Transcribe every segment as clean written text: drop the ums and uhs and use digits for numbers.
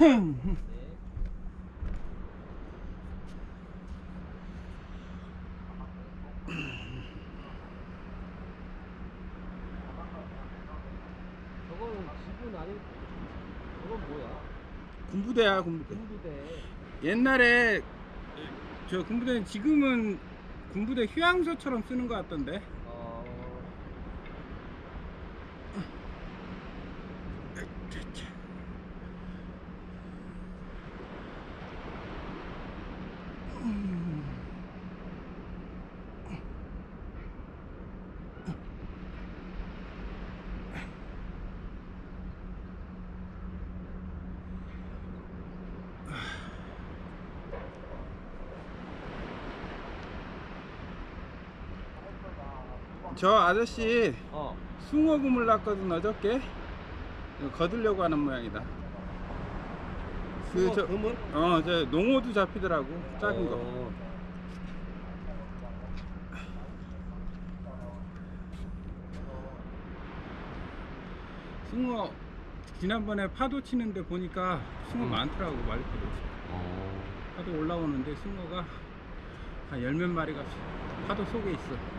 저거는 집은 아니고 저건 뭐야? 군부대야, 군부대. 군부대. 옛날에 저 군부대는 지금은 군부대 휴양소처럼 쓰는 것 같던데. 저 아저씨 숭어 그물 났거든 어저께. 거들려고 하는 모양이다. 숭어 그물? 저 농어도 잡히더라고, 작은 거. 숭어 지난번에 파도 치는데 보니까 숭어 많더라고, 말리파도. 파도 올라오는데 숭어가 한 10몇 마리가 파도 속에 있어.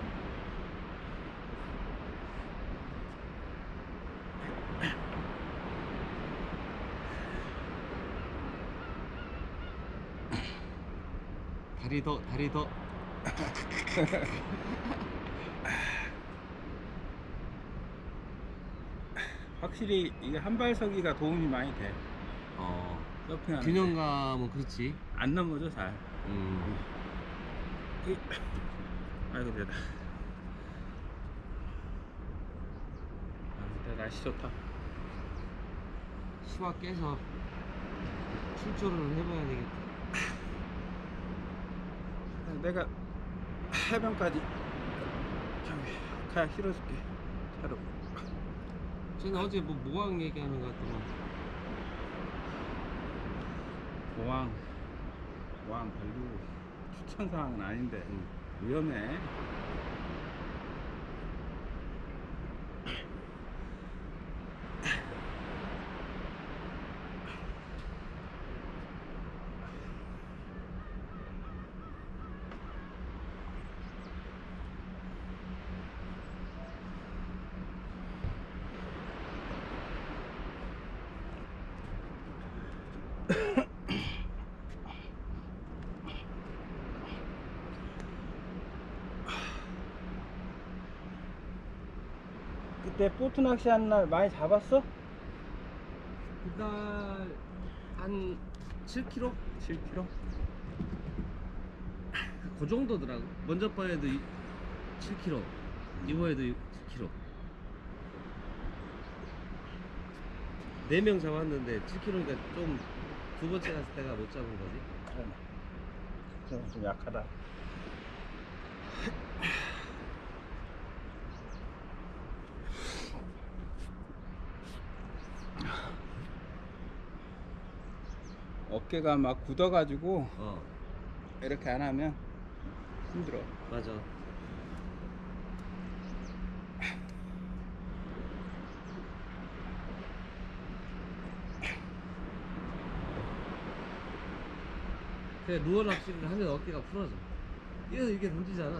다리 더. 확실히 이게 한발서기가 도움이 많이 돼. 서핑하는데. 균형감은 그렇지. 안 넘어져 잘. 아이고 되다. 근데 날씨 좋다. 수화 깨서 출조를 해봐야 되겠다. 내가 해변까지 저기 카약 실어줄게, 차로. 쟤는 어제 뭐 모항 얘기하는 것 같더만. 모항 별로 추천사항은 아닌데 위험해. 그때 보트 낚시 하는 날 많이 잡았어? 그날 한 7kg? 7kg? 그 정도더라고. 먼저 번에도 7kg, 이번에도 7kg. 4명 잡았는데 7kg니까 좀 두 번째 갔을 때가 못 잡은 거지. 좀 약하다. 어깨가 막 굳어가지고 이렇게 안 하면 힘들어. 맞아. 그래, 루어 낚시를 하면 어깨가 풀어져. 얘도 이게 던지잖아.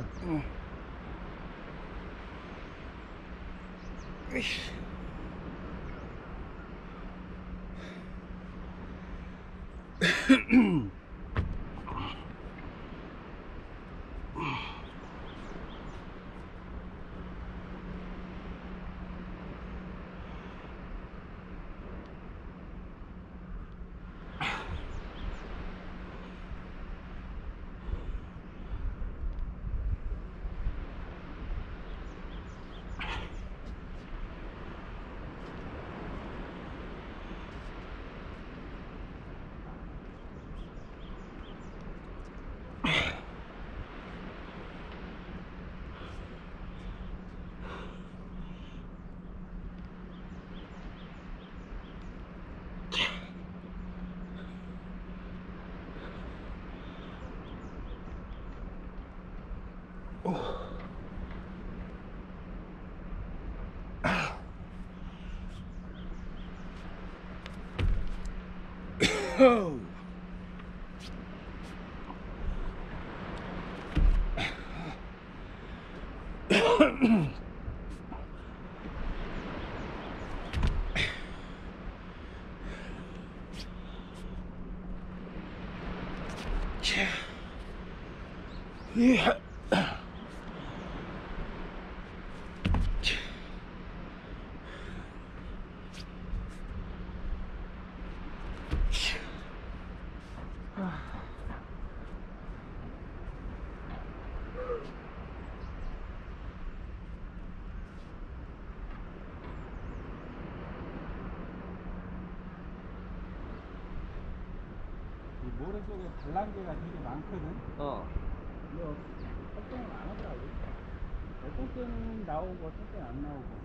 이 모래 속에 단란개가 되게 많거든. 이거 설정을 안 하더라고. 어떤 때는 나오고 어떤 때는 안 나오고.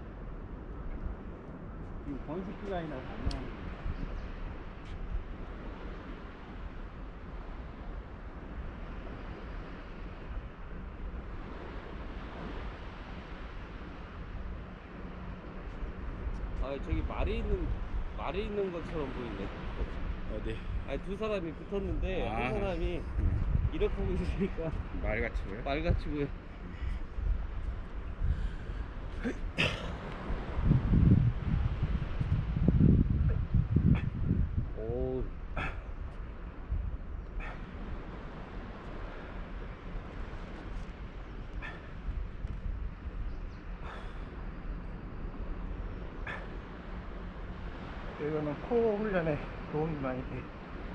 지금 번식 기간이라서 안 나오는 거야. 아 저기 말이 있는 것처럼 보이네. 어디? 아니 두 사람이 붙었는데 아. 한 사람이 이렇게 하고 있으니까 말같이 보여? 말같이 보여. 오. 이거는 코 훈련에 도움이 많이 돼.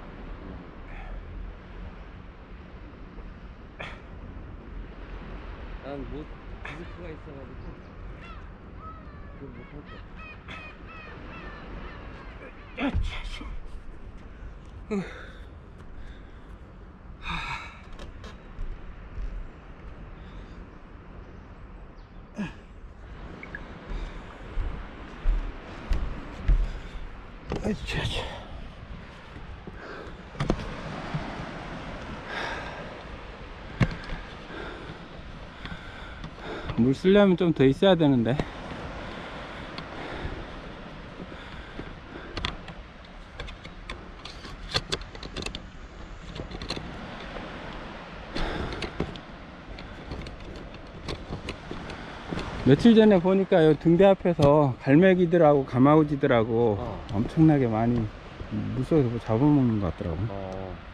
난 못 디스크가 있어가지고 그걸 못할 거야. 물 쓰려면 좀 더 있어야 되는데. 며칠 전에 보니까 요 등대 앞에서 갈매기들하고 가마우지들하고 엄청나게 많이 물속에서 뭐 잡아먹는 것 같더라고.